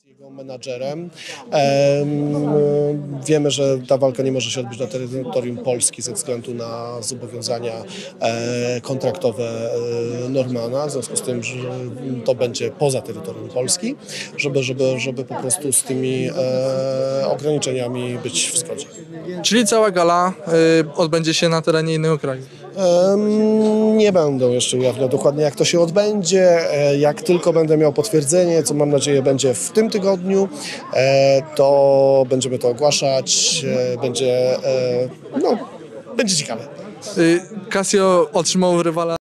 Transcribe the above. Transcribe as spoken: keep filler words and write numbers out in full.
Jego menadżerem. Wiemy, że ta walka nie może się odbyć na terytorium Polski ze względu na zobowiązania e, kontraktowe e, Normana, w związku z tym, że to będzie poza terytorium Polski, żeby, żeby, żeby po prostu z tymi e, ograniczeniami być w zgodzie. Czyli cała gala y, odbędzie się na terenie innego kraju. Nie będę jeszcze ujawniał dokładnie, jak to się odbędzie. Jak tylko będę miał potwierdzenie, co mam nadzieję będzie w tym tygodniu, to będziemy to ogłaszać. Będzie, no, będzie ciekawe. Y, Casio otrzymał rywala